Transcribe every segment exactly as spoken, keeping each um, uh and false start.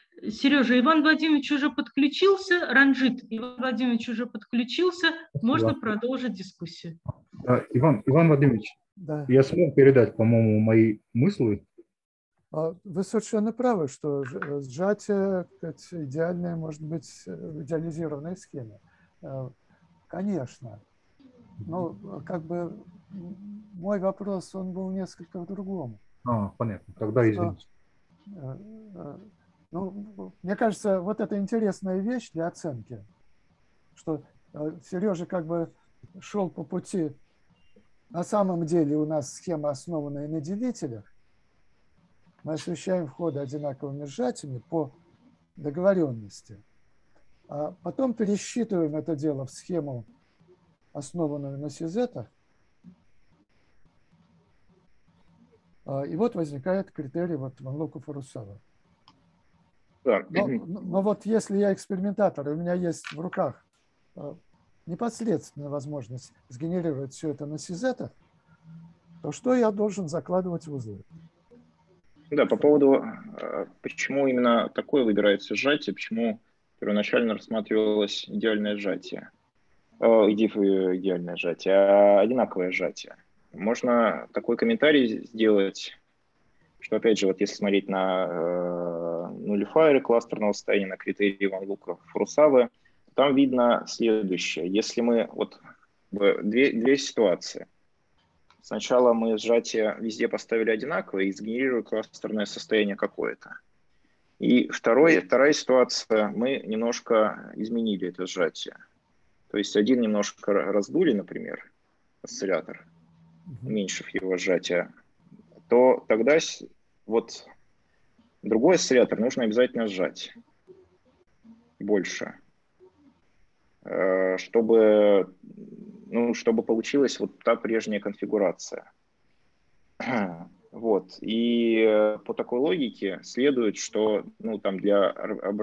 Сережа, Иван Владимирович уже подключился, Ранжит, Иван Владимирович уже подключился, можно Спасибо. продолжить дискуссию. А, Иван, Иван Владимирович, Да. я смог передать, по-моему, мои мысли. Вы совершенно правы, что сжатие идеальное может быть в идеализированной схеме. Конечно. Но как бы мой вопрос, он был несколько в другом. А, понятно. Тогда извините. Ну, мне кажется, вот это интересная вещь для оценки, что Сережа как бы шел по пути. На самом деле у нас схема, основанная на делителях. Мы освещаем входы одинаковыми сжатиями по договоренности. А потом пересчитываем это дело в схему, основанную на сизетах. И вот возникает критерий вот ван Локу-Фурусава. Да. Но, но вот если я экспериментатор, и у меня есть в руках непосредственная возможность сгенерировать все это на сизетах, то что я должен закладывать в узлы? Да, по поводу, почему именно такое выбирается сжатие, почему первоначально рассматривалось идеальное сжатие, идеальное сжатие, а одинаковое сжатие. Можно такой комментарий сделать, что, опять же, вот если смотреть на э, нулифайеры кластерного состояния, на критерии ван Локу-Фурусавы, там видно следующее. Если мы, вот, две, две ситуации. Сначала мы сжатие везде поставили одинаковое и сгенерировали кластерное состояние какое-то. И второе, вторая ситуация, мы немножко изменили это сжатие. То есть один немножко раздули, например, осциллятор, уменьшив его сжатие, то тогда вот другой осциллятор нужно обязательно сжать больше, чтобы, ну, чтобы получилась вот та прежняя конфигурация. Вот. И по такой логике следует, что, ну, там для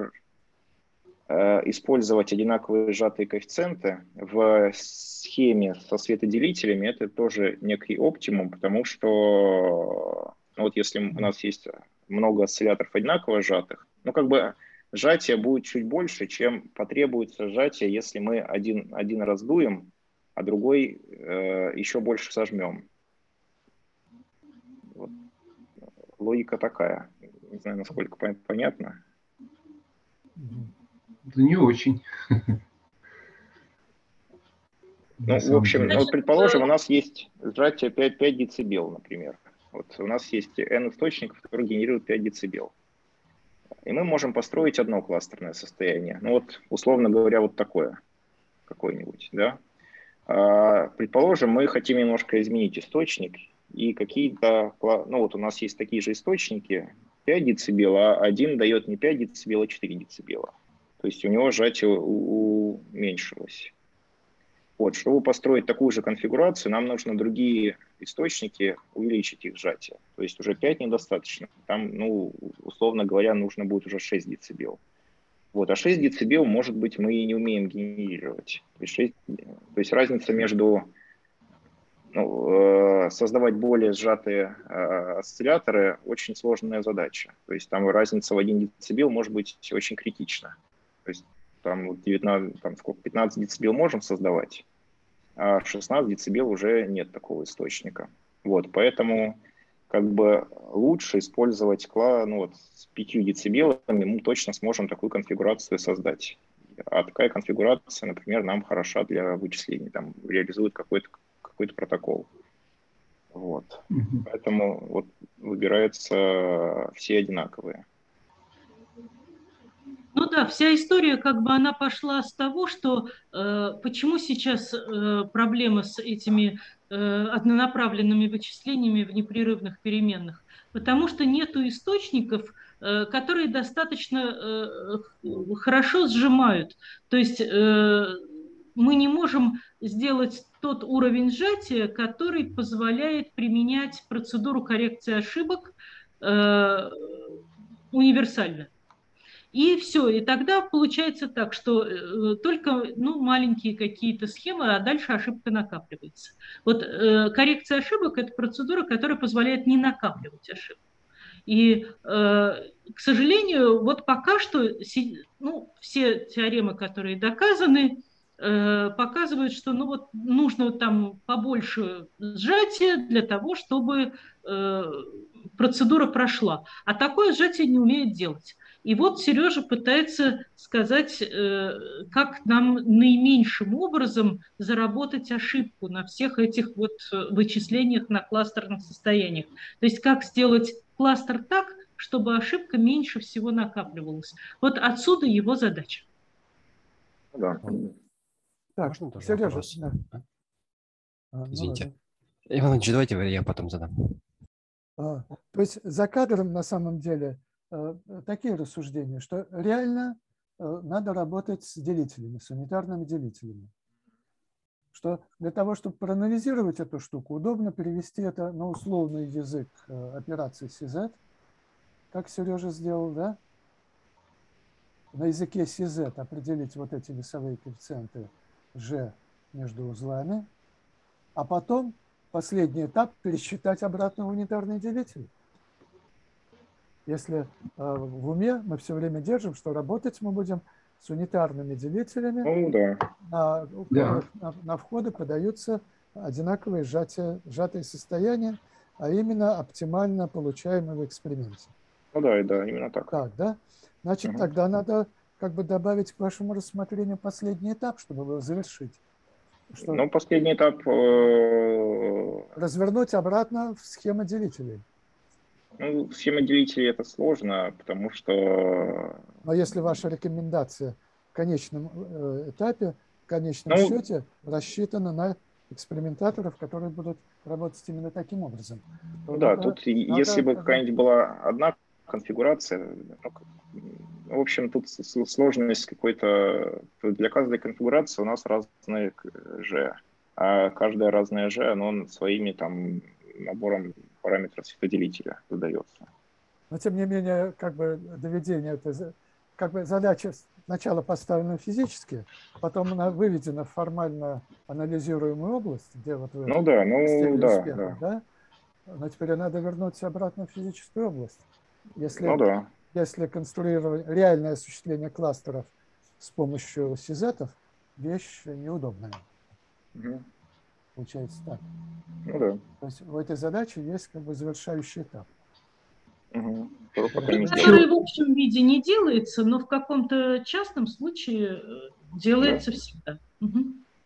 использовать одинаковые сжатые коэффициенты в схеме со светоделителями — это тоже некий оптимум, потому что, ну, вот если у нас есть много осцилляторов одинаково сжатых, ну, как бы сжатие будет чуть больше, чем потребуется сжатие, если мы один, один раздуем, а другой э, еще больше сожмем. Вот. Логика такая. Не знаю, насколько понятно. Это не очень. Ну, в общем, ну, предположим, у нас есть сжатие пять, пять децибел, например. Вот у нас есть N источников, которые генерируют пять децибел. И мы можем построить одно кластерное состояние. Ну вот, условно говоря, вот такое какое-нибудь, да. А, предположим, мы хотим немножко изменить источник, и какие-то, ну вот у нас есть такие же источники, пять децибел, а один дает не пять децибел, а четыре децибела. То есть у него сжатие уменьшилось. Вот, чтобы построить такую же конфигурацию, нам нужно другие источники, увеличить их сжатие. То есть уже пять недостаточно. Там, ну, условно говоря, нужно будет уже шесть децибел. Вот, а шесть децибел, может быть, мы и не умеем генерировать. То есть, шесть, то есть разница между, ну, э, создавать более сжатые э, осцилляторы — очень сложная задача. То есть там разница в один децибел может быть очень критична. То есть там, девятнадцать, там сколько, пятнадцать децибел можем создавать, а шестнадцать децибел уже нет такого источника. Вот, поэтому как бы лучше использовать, ну, вот, с пятью децибелами мы точно сможем такую конфигурацию создать. А такая конфигурация, например, нам хороша для вычислений, там реализует какой-то какой-то протокол. Вот. Mm-hmm. Поэтому вот выбираются все одинаковые. Ну да, вся история, как бы, она пошла с того, что э, почему сейчас э, проблема с этими э, однонаправленными вычислениями в непрерывных переменных? Потому что нету источников, э, которые достаточно э, хорошо сжимают. То есть э, мы не можем сделать тот уровень сжатия, который позволяет применять процедуру коррекции ошибок э, универсально. И все, и тогда получается так, что э, только, ну, маленькие какие-то схемы, а дальше ошибка накапливается. Вот э, коррекция ошибок – это процедура, которая позволяет не накапливать ошибку. И, к сожалению, вот пока что ну, все теоремы, которые доказаны, показывают, что ну, вот нужно там побольше сжатия для того, чтобы процедура прошла. А такое сжатие не умеет делать. И вот Сережа пытается сказать, как нам наименьшим образом заработать ошибку на всех этих вот вычислениях на кластерных состояниях. То есть как сделать кластер так, чтобы ошибка меньше всего накапливалась. Вот отсюда его задача. Да. Так, можно тоже Сережа, вопрос? да. А, Извините. Ну, Иван Ильич, давайте я потом задам. а, то есть за кадром на самом деле такие рассуждения, что реально надо работать с делителями, с унитарными делителями. Что для того, чтобы проанализировать эту штуку, удобно перевести это на условный язык операции си зет, как Сережа сделал, да? На языке си зет определить вот эти весовые коэффициенты G между узлами, а потом последний этап пересчитать обратно в унитарный делитель. Если э, в уме мы все время держим, что работать мы будем с унитарными делителями, ну, да. на, у которых да. на, на входы подаются одинаковые сжатия, сжатые состояния, а именно оптимально получаемые в эксперименте. Ну да, да, именно так. Так, да? Значит, угу. тогда надо как бы добавить к вашему рассмотрению последний этап, чтобы его завершить. Что ну, последний этап... Э... Развернуть обратно в схему делителей. Ну, схема делителей это сложно, потому что... Но если ваша рекомендация в конечном этапе, в конечном ну, счете рассчитана на экспериментаторов, которые будут работать именно таким образом. Да, надо, тут надо, если бы какая-нибудь была одна конфигурация, ну, в общем, тут сложность какой-то... Для каждой конфигурации у нас разные G, а каждая разная G, оно своими там набором параметров светоделителя задается. Но, тем не менее, как бы доведение, это как бы задача сначала поставлена физически, потом она выведена в формально анализируемую область, где вот вы ну, да, ну, да, успеха, да. да? Но теперь надо вернуться обратно в физическую область. Если, ну, да. если конструировать реальное осуществление кластеров с помощью сизетов, вещь неудобная. Угу. Получается так. Ну да. То есть в этой задаче есть как бы завершающий этап. Угу. Который в общем виде не делается, но в каком-то частном случае делается да. всегда. Угу.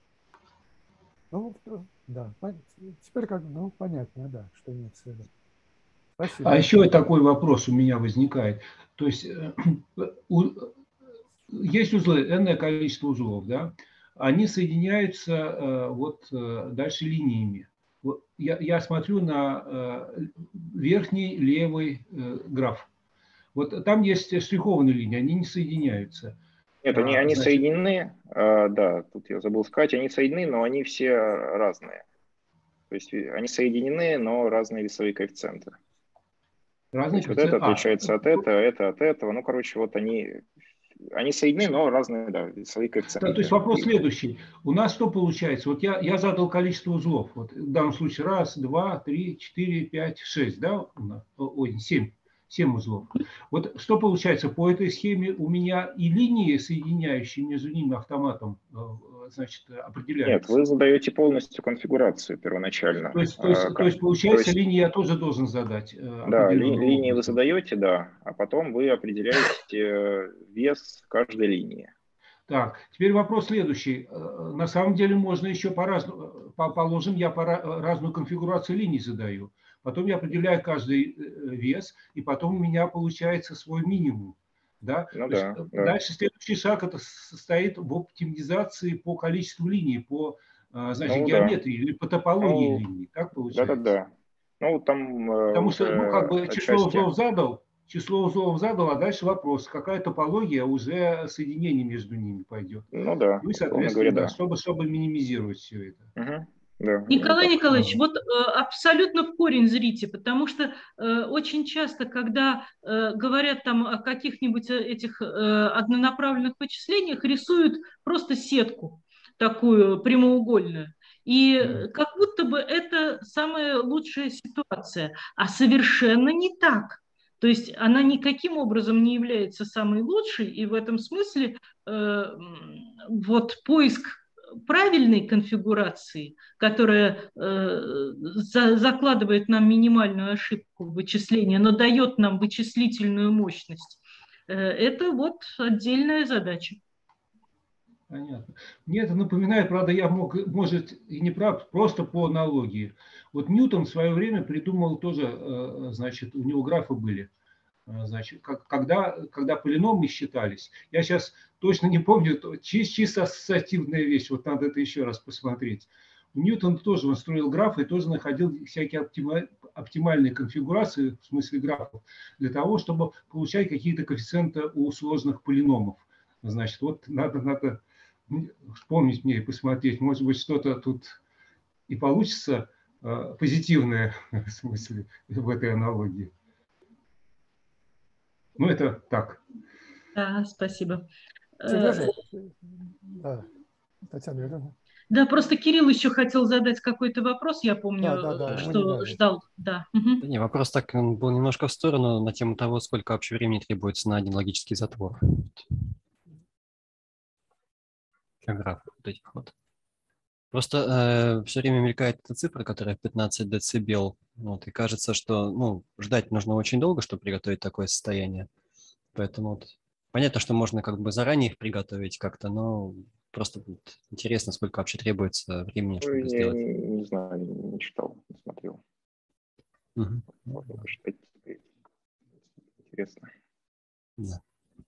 Ну, да. Теперь как ну, понятно, да, что имеется в виду. Спасибо. А еще такой вопрос у меня возникает. То есть у, есть узлы, энное количество узлов, да? Они соединяются э, вот э, дальше линиями. Вот я, я смотрю на э, верхний левый э, граф. Вот там есть штрихованные линии, они не соединяются. Нет, они, а, они значит... соединены, а, да, тут я забыл сказать, они соединены, но они все разные. То есть они соединены, но разные весовые коэффициенты. Разные коэффициенты? Вот это отличается а. от этого, это от этого. Ну, короче, вот они... Они соединены, но разные, да, весовые коэффициенты. Да, то есть вопрос следующий. У нас что получается? Вот я, я задал количество узлов. Вот в данном случае раз, два, три, четыре, пять, шесть, да? Ой, семь. Семь узлов. Вот что получается? По этой схеме у меня и линии, соединяющие между ними автоматом, значит, определяются. Нет, вы задаете полностью конфигурацию первоначально. То есть, то есть, а, то есть получается, то есть, линии я тоже должен задать? Да, ли, линии вы задаете, да, а потом вы определяете вес каждой линии. Так, теперь вопрос следующий. На самом деле можно еще по-разному, положим, я по разную конфигурацию линий задаю. Потом я определяю каждый вес, и потом у меня получается свой минимум. Да? Ну, да, есть, да. Дальше следующий шаг это состоит в оптимизации по количеству линий, по значит, ну, геометрии да. или по топологии ну, линий. Так получается? Да-да-да. Ну, там, Потому что ну, как бы число отчасти... узлов задал, число узлов задал, а дальше вопрос, какая топология уже соединение между ними пойдет. Ну да. Ну и соответственно, говоря, да. чтобы, чтобы минимизировать все это. Угу. Да, Николай Николаевич, вот э, абсолютно в корень зрите, потому что э, очень часто, когда э, говорят там о каких-нибудь этих э, однонаправленных вычислениях, рисуют просто сетку такую прямоугольную. И как будто бы это самая лучшая ситуация. А совершенно не так. То есть она никаким образом не является самой лучшей, и в этом смысле э, вот поиск правильной конфигурации, которая э, за, закладывает нам минимальную ошибку вычисления, но дает нам вычислительную мощность, э, это вот отдельная задача. Понятно. Мне это напоминает, правда, я мог, может, и не прав, просто по аналогии. Вот Ньютон в свое время придумал тоже, значит, у него графы были, значит, когда, когда полиномы считались. Я сейчас точно не помню, чисто, чисто ассоциативная вещь, вот надо это еще раз посмотреть. Ньютон тоже он строил графы и тоже находил всякие оптимальные конфигурации, в смысле графов, для того, чтобы получать какие-то коэффициенты у сложных полиномов. Значит, вот надо, надо вспомнить мне и посмотреть, может быть, что-то тут и получится э, позитивное в смысле в этой аналогии. Ну, это так. Да, спасибо. Сережа, да, Татьяна Юрьевна. Да, просто Кирилл еще хотел задать какой-то вопрос, я помню, да, да, да, что ждал. Да. Угу. Не, вопрос так он был немножко в сторону на тему того, сколько вообще времени требуется на один логический затвор. Для графов вот этих вот. Просто э, все время мелькает эта цифра, которая пятнадцать децибел. Вот, и кажется, что ну, ждать нужно очень долго, чтобы приготовить такое состояние. Поэтому вот, понятно, что можно как бы заранее их приготовить как-то, но просто вот, интересно, сколько вообще требуется времени, чтобы я сделать. Не, не знаю, не читал, не смотрел. Угу. Можно посчитать. Интересно. Да.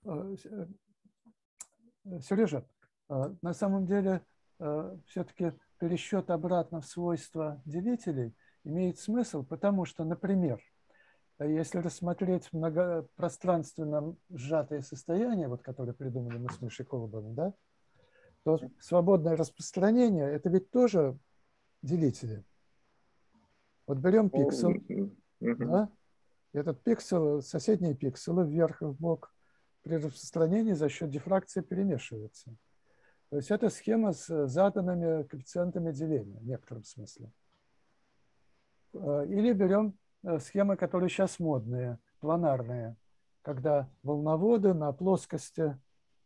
Сережа, на самом деле все-таки пересчет обратно в свойства делителей имеет смысл, потому что, например, если рассмотреть многопространственно сжатые состояния, вот, которые придумали мы с Мишей Колобовым, да, то свободное распространение – это ведь тоже делители. Вот берем пиксель, Mm-hmm. да, этот пиксель, соседние пикселы вверх и вбок при распространении за счет дифракции перемешиваются. То есть это схема с заданными коэффициентами деления в некотором смысле. Или берем схемы, которые сейчас модные, планарные, когда волноводы на плоскости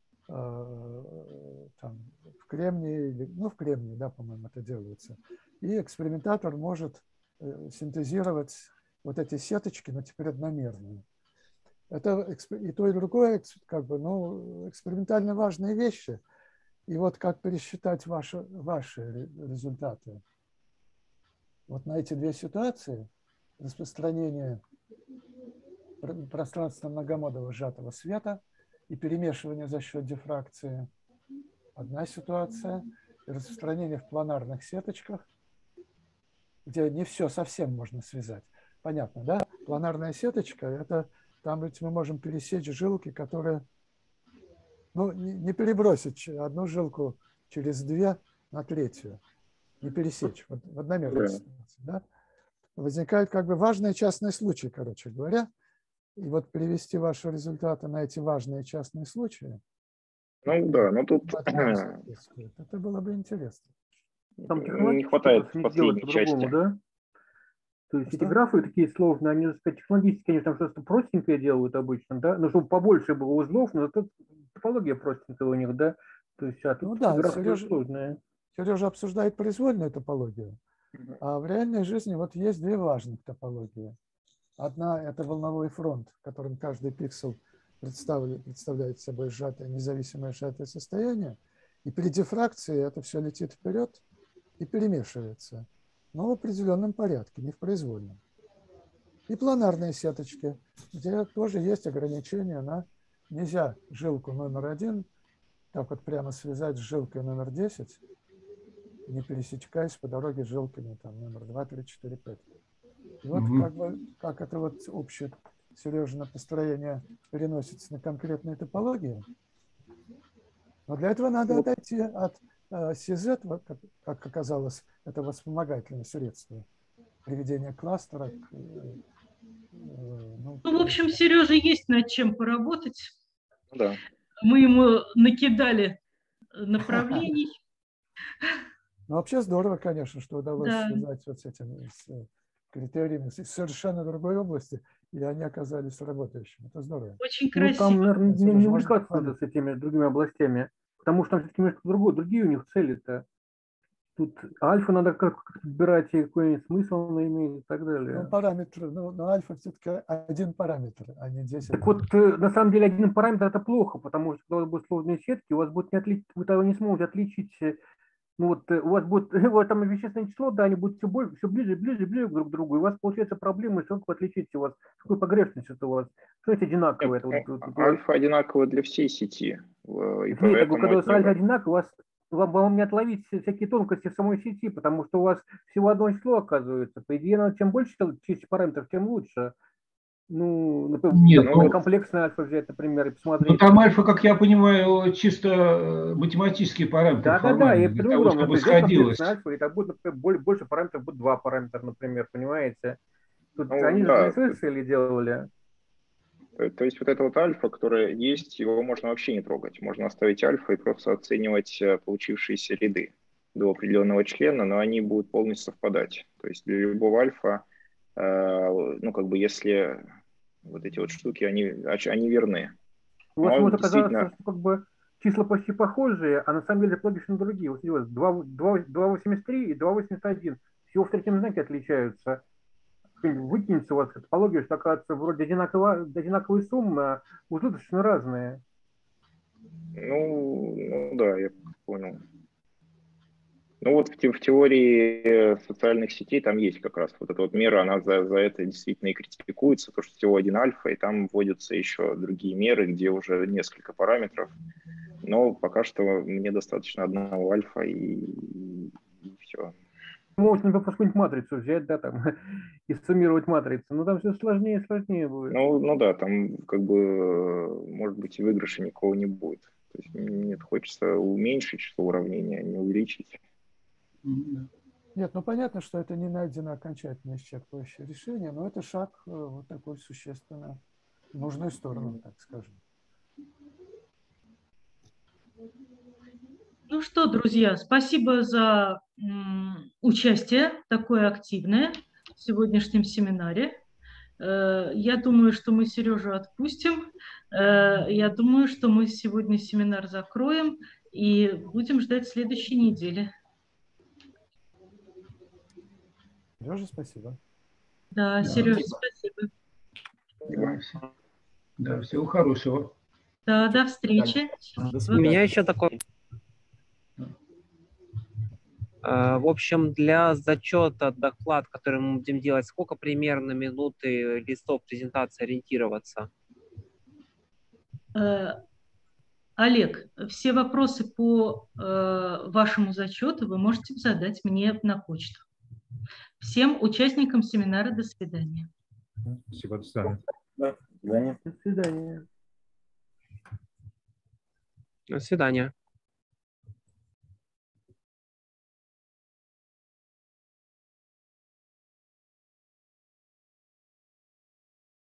э, там, в кремнии, ну в кремнии, да, по-моему, это делается, и экспериментатор может э, синтезировать вот эти сеточки, но теперь одномерные. Это и то, и другое, как бы, ну, экспериментально важные вещи. И вот как пересчитать ваши, ваши результаты. Вот на эти две ситуации, распространение пространства многомодового сжатого света и перемешивание за счет дифракции, одна ситуация, и распространение в планарных сеточках, где не все совсем можно связать. Понятно, да? Планарная сеточка – это там ведь мы можем пересечь жилки, которые, ну, не перебросить одну жилку через две на третью, не пересечь в одномерной ситуации, да? Возникают как бы важные частные случаи, короче говоря, и вот перевести ваши результаты на эти важные частные случаи. Ну да, но тут это было бы интересно. Там не хватает последней части. Да? То есть что? Эти графы такие сложные, они, сказать, технологически, конечно, что-то простенькое делают обычно, да, но чтобы побольше было узлов, но зато топология простенькая у них, да, то есть а ну да, графы Сережа, сложные. Сережа обсуждает произвольную топологию, а в реальной жизни вот есть две важных топологии. Одна – это волновой фронт, в котором каждый пиксель представляет, представляет собой сжатое, независимое сжатое состояние, и при дифракции это все летит вперед и перемешивается. Но в определенном порядке, не в произвольном. И планарные сеточки, где тоже есть ограничения на... Нельзя жилку номер один так вот прямо связать с жилкой номер десять, не пересекаясь по дороге с жилками там, номер два, три, четыре, пять. И вот mm-hmm. как, бы, как это вот общее Сережина построение переносится на конкретные топологии. Но для этого надо отойти от си зет, как оказалось, это воспомогательное средство приведения кластера. К, ну, ну, в общем, Сереже есть над чем поработать. Да. Мы ему накидали направлений. Ну, вообще здорово, конечно, что удалось да. связать вот с этим, с критериями из совершенно другой области, и они оказались работающими. Это здорово. Очень Ну, красиво. там, наверное, не, не Можно увлекаться понять. надо с этими другими областями, потому что там все-таки немножко другое, другие у них цели-то. Тут альфа надо как-то подбирать, и какой смысл она имеет и так далее. Ну, параметры, ну, но альфа все-таки один параметр, а не десять. Так вот, э, на самом деле, один параметр это плохо, потому что когда у вас будут сложные сетки, у вас будет не отличить, вы того не сможете отличить, э, ну вот э, у вас будет, вот там вещественное число, да, они будут все, больше, все ближе, ближе, ближе друг к другу, и у вас получается проблема, что вы отличите у вас, какой погрешность это у вас, что это одинаковое. Это, вот, вот, альфа одинаково для всей сети. И нет, поэтому когда у вас альфа него... одинаково, у вас вам, вам не отловить всякие тонкости в самой сети, потому что у вас всего одно число оказывается. По идее, надо, чем больше чистых параметров, тем лучше. Ну, например, Нет, ну, комплексный альфа взять, например, и посмотреть. Ну, там альфа, как я понимаю, чисто математические параметры. Да, да, да, я для того, придумал, чтобы сходилось. Альфа, и это будет, например, больше параметров, будет два параметра, например, понимаете? Тут Ну, они да. же свои цели делали. То есть вот это вот альфа, которое есть, его можно вообще не трогать. Можно оставить альфа и просто оценивать получившиеся ряды до определенного члена, но они будут полностью совпадать. То есть для любого альфа, ну как бы если вот эти вот штуки, они, они верны. У вас но может действительно... оказаться, что как бы числа почти похожие, а на самом деле логично другие. Вот видите, два восемьдесят три и два восемьдесят один всего в третьем знаке отличаются. Выкинется у вас топология, что оказывается вроде одинаково, одинаковые суммы, а узлы достаточно разные. Ну, ну да, я понял. Ну вот в, те, в теории социальных сетей там есть как раз вот эта вот мера, она за, за это действительно и критикуется, то что всего один альфа, и там вводятся еще другие меры, где уже несколько параметров. Но пока что мне достаточно одного альфа и, и все. Можно просто какую-нибудь матрицу взять, да, там, и суммировать матрицу. Но там все сложнее и сложнее будет. Ну, ну да, там как бы, может быть, и выигрыша никакого не будет. То есть мне хочется уменьшить число уравнений, а не увеличить. Нет, ну понятно, что это не найдено окончательно исчерпывающее решение, но это шаг вот такой существенно в нужную сторону, так скажем. Ну что, друзья, спасибо за м, участие такое активное в сегодняшнем семинаре. Э, я думаю, что мы Сережу отпустим. Э, я думаю, что мы сегодня семинар закроем и будем ждать следующей недели. Сережа, спасибо. Да, Да, Сережа, спасибо. спасибо. Да, всего хорошего. Да, до встречи. У меня еще такой... В общем, для зачета доклад, который мы будем делать, сколько примерно минут и листов презентации ориентироваться? Олег, все вопросы по вашему зачету вы можете задать мне на почту. Всем участникам семинара до свидания. Спасибо, до свидания. До свидания. До свидания. До свидания.